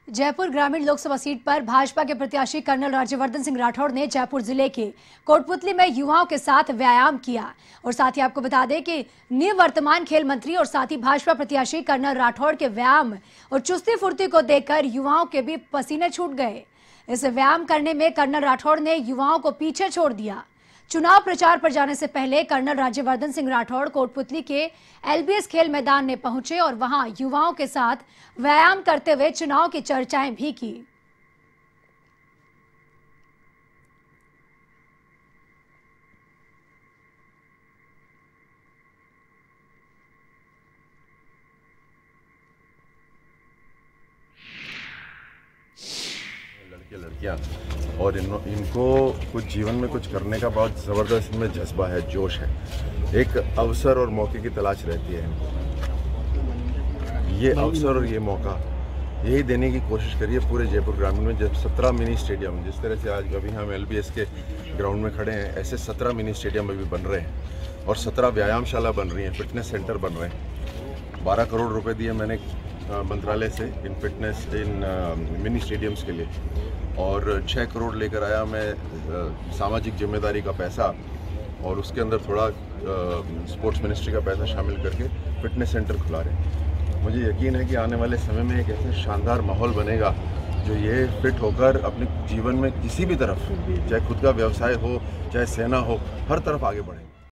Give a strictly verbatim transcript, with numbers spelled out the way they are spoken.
जयपुर ग्रामीण लोकसभा सीट पर भाजपा के प्रत्याशी कर्नल राज्यवर्धन सिंह राठौड़ ने जयपुर जिले के कोटपुतली में युवाओं के साथ व्यायाम किया। और साथ ही आपको बता दें कि निवर्तमान खेल मंत्री और साथ ही भाजपा प्रत्याशी कर्नल राठौड़ के व्यायाम और चुस्ती फुर्ती को देखकर युवाओं के भी पसीने छूट गए। इस व्यायाम करने में कर्नल राठौड़ ने युवाओं को पीछे छोड़ दिया। चुनाव प्रचार पर जाने से पहले कर्नल राज्यवर्धन सिंह राठौड़ कोटपुतली के एलबीएस खेल मैदान में पहुंचे और वहां युवाओं के साथ व्यायाम करते हुए चुनाव की चर्चाएं भी की। लड़के लड़कियां और इन, इनको कुछ जीवन में कुछ करने का बहुत ज़बरदस्त इनमें जज्बा है, जोश है। एक अवसर और मौके की तलाश रहती है इनको। ये अवसर और ये मौका यही देने की कोशिश करिए पूरे जयपुर ग्रामीण में। जब सत्रह मिनी स्टेडियम, जिस तरह से आज अभी हम एलबीएस के ग्राउंड में खड़े हैं, ऐसे सत्रह मिनी स्टेडियम अभी बन रहे हैं और सत्रह व्यायामशाला बन रही हैं, फिटनेस सेंटर बन रहे हैं। बारह करोड़ रुपए दिए मैंने मंत्रालय से इन फिटनेस इन मिनी स्टेडियम्स के लिए, और छः करोड़ लेकर आया मैं आ, सामाजिक जिम्मेदारी का पैसा, और उसके अंदर थोड़ा आ, स्पोर्ट्स मिनिस्ट्री का पैसा शामिल करके फिटनेस सेंटर खुला रहे हैं। मुझे यकीन है कि आने वाले समय में एक ऐसा शानदार माहौल बनेगा जो ये फिट होकर अपने जीवन में किसी भी तरफ, चाहे खुद का व्यवसाय हो चाहे सेना हो, हर तरफ आगे बढ़े।